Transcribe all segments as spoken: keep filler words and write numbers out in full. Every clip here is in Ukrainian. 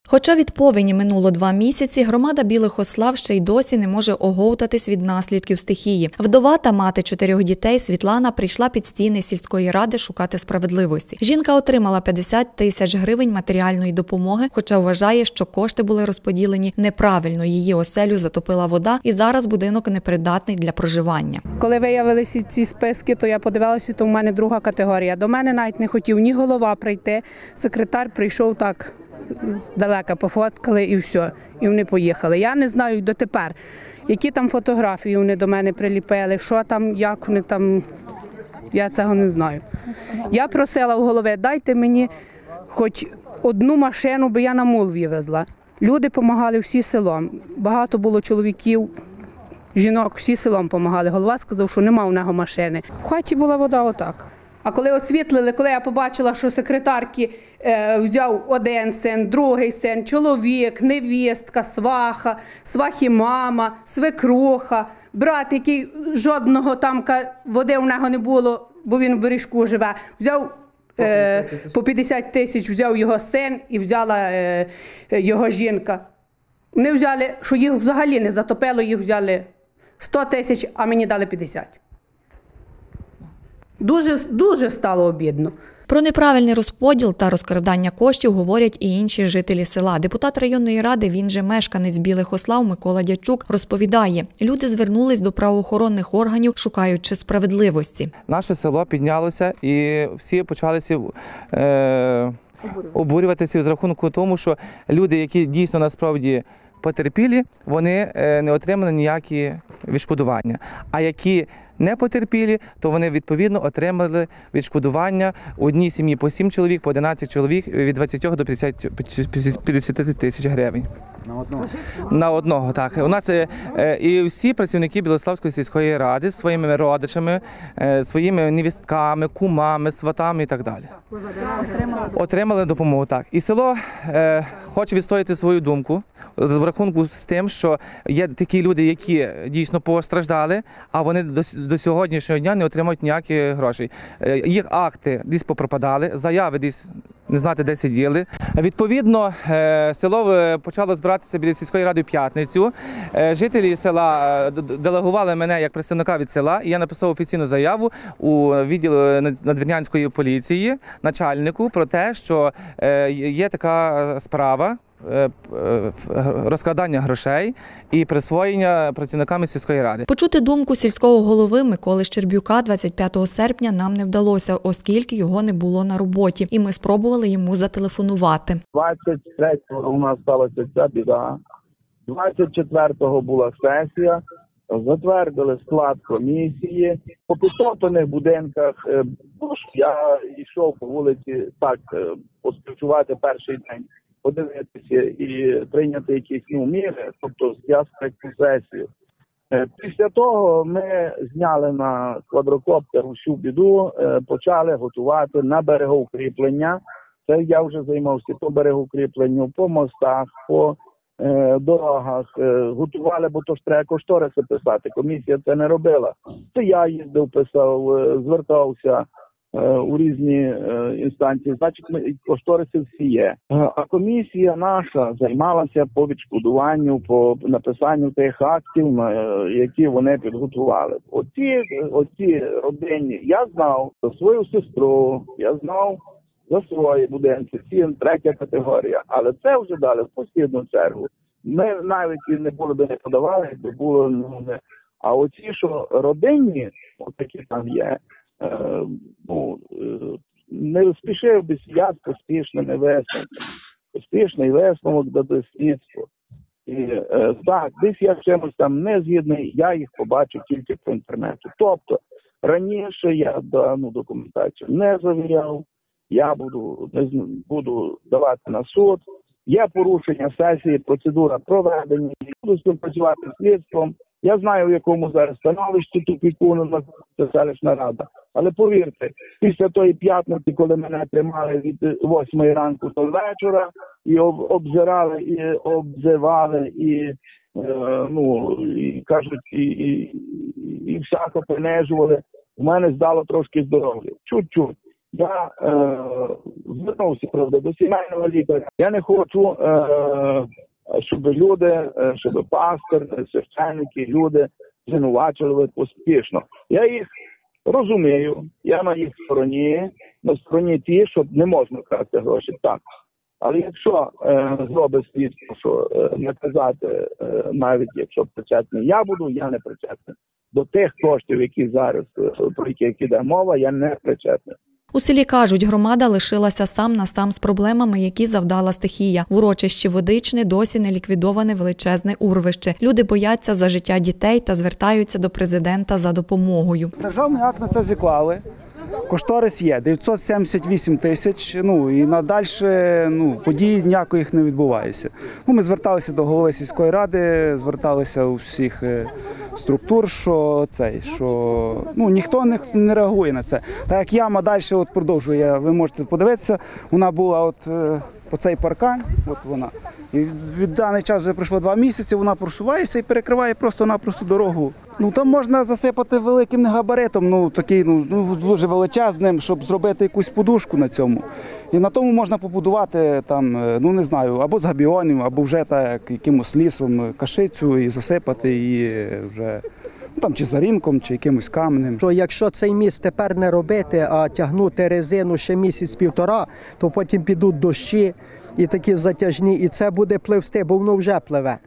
Хоча від повені минуло два місяці, громада Білих Ослав ще й досі не може оговтатись від наслідків стихії. Вдова та мати чотирьох дітей Світлана прийшла під стіни сільської ради шукати справедливості. Жінка отримала п'ятдесят тисяч гривень матеріальної допомоги, хоча вважає, що кошти були розподілені неправильно. Її оселю затопила вода і зараз будинок непридатний для проживання. Коли виявилися ці списки, то я подивилася, то в мене друга категорія. До мене навіть не хотів ні голова прийти, секретар прийшов так здалека, пофоткали і все, і вони поїхали. Я не знаю дотепер, які там фотографії вони до мене приліпили, що там, як вони там, я цього не знаю. Я просила в голови, дайте мені хоч одну машину, бо я на Мулві везла. Люди допомагали всі селом, багато було чоловіків, жінок, всі селом допомагали. Голова сказав, що нема у нього машини. В хаті була вода отак. А коли освітлили, коли я побачила, що секретарки е, взяв один син, другий син, чоловік, невістка, сваха, свахі мама, свекруха, брат, який жодного там води у нього не було, бо він в Бережку живе, взяв е, по п'ятдесят тисяч, взяв його син і взяла е, його жінка. Вони взяли, що їх взагалі не затопило, їх взяли сто тисяч, а мені дали п'ятдесят. Дуже, дуже стало обідно. Про неправильний розподіл та розкрадання коштів говорять і інші жителі села. Депутат районної ради, він же мешканець Білих Ослав Микола Дячук, розповідає, люди звернулись до правоохоронних органів, шукаючи справедливості. Наше село піднялося і всі почалися е, обурюватися з рахунку тому, що люди, які дійсно насправді потерпілі, вони не отримали ніякі відшкодування. А які не потерпілі, то вони відповідно отримали відшкодування у одній сім'ї по сім чоловік, по одинадцять чоловік від двадцяти до п'ятдесяти тисяч гривень. На одного? На одного, так. У нас е, і всі працівники Білославської сільської ради з своїми родичами, е, своїми невістками, кумами, сватами і так далі. Отримали, Отримали допомогу, так. І село е, хоче відстояти свою думку в рахунку з тим, що є такі люди, які дійсно постраждали, а вони до, до сьогоднішнього дня не отримують ніяких грошей. Е, їх акти десь попропадали, заяви десь не знати, де сиділи. Відповідно, село почало збиратися біля сільської ради в п'ятницю. Жителі села делегували мене як представника від села, і я написав офіційну заяву у відділ надвірнянської поліції, начальнику, про те, що є така справа розкрадання грошей і присвоєння працівниками сільської ради. Почути думку сільського голови Миколи Щербюка двадцять п'ятого серпня нам не вдалося, оскільки його не було на роботі, і ми спробували йому зателефонувати. двадцять третього у нас сталася ця біда, двадцять четвертого була сесія, затвердили склад комісії. По підтоплених будинках, я йшов по вулиці так поспілкувати перший день, подивитися і прийняти якісь ну, міри, тобто я цю сесію. Після того ми зняли на квадрокоптер усю біду, почали готувати на берегоукріплення. Це я вже займався по берегоукріпленню, по мостах, по е, дорогах. Е, готували, бо то ж треба кошториси писати. Комісія це не робила. То я їздив, писав, е, звертався у різні інстанції, значить, ми, кошториси всі є. А комісія наша займалася по відшкодуванню, по написанню тих актів, які вони підготували. Оці, оці родині, я знав за свою сестру, я знав за свої будинки, ці третя категорія, але це вже дали в послідну чергу. Ми навіть і не були би не подавали, якби було, ну, не. А оці, що родинні, отакі там є, Е, ну, е, не спішив би я поспішними висновками. Поспішний висновок дає слідство. І е, так, десь я чимось там не згідний, я їх побачив тільки по інтернету. Тобто, раніше я дану документацію не завіряв, я буду, не, буду давати на суд, є порушення сесії, процедура проведення, буду співпрацювати з слідством. Я знаю, в якому зараз становищі тупіку на селищна рада. Але повірте, після тої п'ятниці, коли мене тримали від восьмої ранку до вечора, і обзирали, і обзивали, і, е, ну, і кажуть, і, і, і всяко принижували, в мене здало трошки здоров'я. Чуть-чуть. Я е, звернувся, правда, до сімейного лікаря. Я не хочу, е, щоб люди, е, щоб пастор, священники, люди звинувачували поспішно. Я їх розумію, я на їх стороні, на стороні ті, що не можна красти гроші, так. Але якщо е, зробить слідство, що е, не казати, е, навіть якщо причетний я буду, я не причетний. До тих коштів, які зараз, про яких іде мова, я не причетний. У селі кажуть, громада лишилася сам на сам з проблемами, які завдала стихія. В урочищі Водичне досі не ліквідоване величезне урвище. Люди бояться за життя дітей та звертаються до президента за допомогою. Державний акт на це зіклали. Кошторис є дев'ятсот сімдесят вісім тисяч, ну і надальше ну, подій ніякої не відбувається. Ну, ми зверталися до голови сільської ради, зверталися у всіх структур, що цей, що ну, ніхто не, не реагує на це. Так як яма далі от продовжує, ви можете подивитися, вона була от по цей паркан, от вона. І від даний час вже пройшло два місяці, вона просувається і перекриває просто-напросто дорогу. Ну там можна засипати великим габаритом, ну такий ну дуже величезним, щоб зробити якусь подушку на цьому. І на тому можна побудувати там, ну не знаю, або з габіонів, або вже так якимось лісом кашицю і засипати її вже ну, там чи зарінком, чи якимось каменем. Що якщо цей міст тепер не робити, а тягнути резину ще місяць-півтора, то потім підуть дощі і такі затяжні, і це буде пливсти, бо воно вже пливе.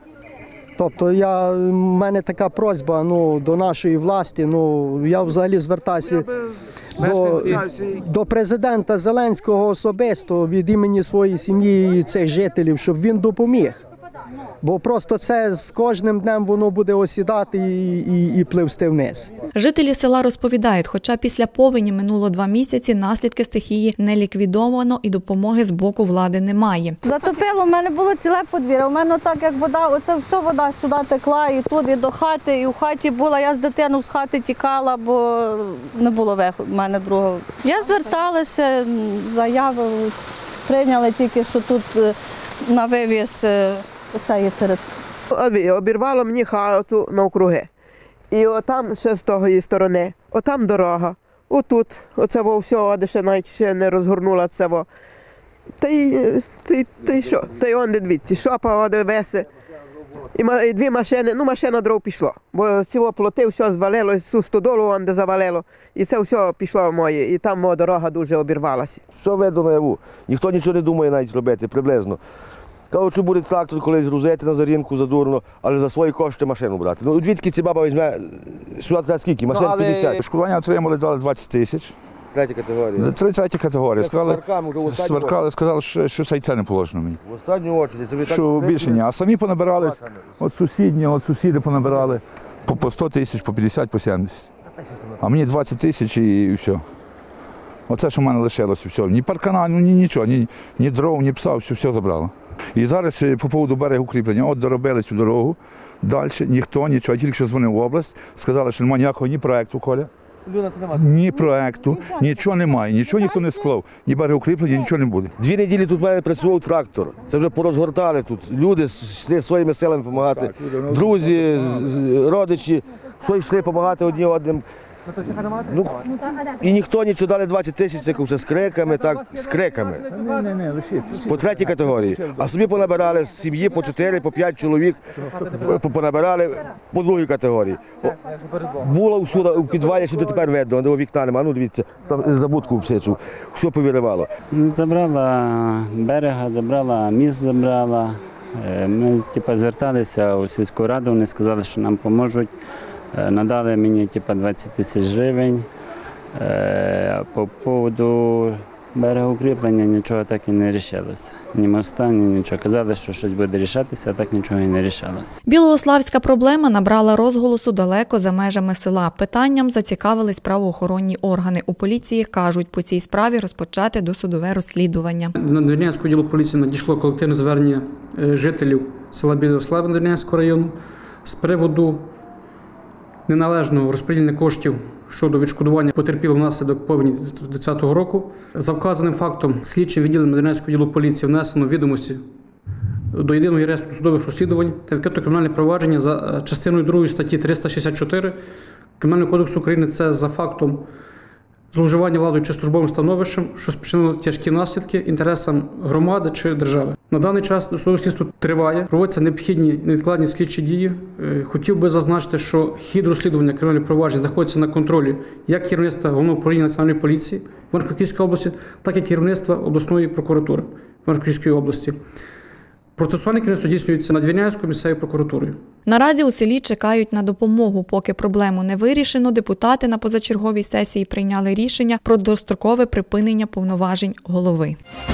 Тобто я, в мене така просьба ну, до нашої власті, ну, я взагалі звертаюся до, до президента Зеленського особисто від імені своєї сім'ї і цих жителів, щоб він допоміг. Бо просто це з кожним днем воно буде осідати і, і, і пливсти вниз. Жителі села розповідають, хоча після повені минуло два місяці, наслідки стихії не ліквідовано і допомоги з боку влади немає. Затопило, в мене було ціле подвір'я. У мене так, як вода, оце все вода сюди текла, і тут, і до хати, і в хаті була. Я з дитиною з хати тікала, бо не було виходу в мене другого. Я зверталася, заяви прийняли тільки, що тут на вивіз оцеї території. Обірвало мені хату навкруги. І отам ще з тої сторони, отам дорога, отут, оце во все, де ще навіть ще не розгорнула це во. Та й, та й, та й що, та й он де дивіться, шопа, де веси. І дві машини, ну машина дров пішло, бо цього плоти все звалило, цю стодолу он де завалило, і це все пішло моє, і там моя дорога дуже обірвалася. Що видно наяву, ніхто нічого не думає навіть робити, приблизно. Кажуть, що буде трактор колись грузити на зарінку задурно, але за свої кошти машину брати. Ну, звідки ці баба візьме, сюди за скільки? Машин ну, п'ятдесят. Шкодування отримали, дали двадцять тисяч. Третя категорія. Три третя категорія. Сказали, вже сверкали, сказали, що, що це і це не положено мені. В останню очередь. Це що так, більше ні. А самі понабирали, от сусідні, от сусіди понабирали по, по сто тисяч, по п'ятдесят, по сімдесят. А мені двадцять тисяч і, і все. Оце, що в мене лишилося, все. Ні паркана, ні нічого, ні, ні дров, ні пса, все, все забрало. І зараз по поводу берегу укріплення, от доробили цю дорогу, далі ніхто нічого, тільки що дзвонив в область, сказали, що немає ніякого ні проєкту, Коля, ні проєкту, нічого немає, нічого ніхто не склав, ні берег укріплення, нічого не буде. Дві неділі тут в мене працював трактор, це вже порозгортали тут, люди йшли своїми силами допомагати, друзі, родичі, що йшли допомагати одні одним. Ну, і ніхто нічого, дали двадцять тисяч, це все з криками, так, з криками. По третій категорії. А собі понабирали з сім'ї по чотири, по п'ять чоловік, понабирали по другій категорії. Було всюди, у підвалі, що тепер видно, де вікна нема, ну дивіться, там забудку всечу, все повиривало. Забрала берега, забрала міст, забрала. Ми типу, зверталися у сільську раду, вони сказали, що нам поможуть. Надали мені типу, двадцять тисяч гривень. По поводу берегоукріплення нічого так і не рішилося. Ні моста, ні нічого. Казали, що щось буде рішатися, а так нічого і не рішалося. Білославська проблема набрала розголосу далеко за межами села. Питанням зацікавились правоохоронні органи. У поліції кажуть, по цій справі розпочати досудове розслідування. На Надвірнянську відділу поліції надійшло колективне звернення жителів села Білослав Надвірнянського району з приводу неналежного розподілення коштів щодо відшкодування потерпілих внаслідок повені дві тисячі двадцятого року. За вказаним фактом слідчим відділом Надвірнянського відділу поліції внесено відомості до єдиного реєстру судових розслідувань та відкрито кримінальне провадження за частиною другої статті триста шістдесят чотири Кримінального кодексу України. Це за фактом зловживання владою чи службовим становищем, що спричинило тяжкі наслідки інтересам громади чи держави. На даний час досудове слідство триває, проводяться необхідні невідкладні слідчі дії. Хотів би зазначити, що хід розслідування кримінальних проваджень знаходиться на контролі як керівництва Головного управління Національної поліції Івано-Франківської області, так і керівництва обласної прокуратури Івано-Франківської області. Процесуальне керівництво здійснюється Надвірнянською місцевою прокуратурою. Наразі у селі чекають на допомогу. Поки проблему не вирішено, депутати на позачерговій сесії прийняли рішення про дострокове припинення повноважень голови.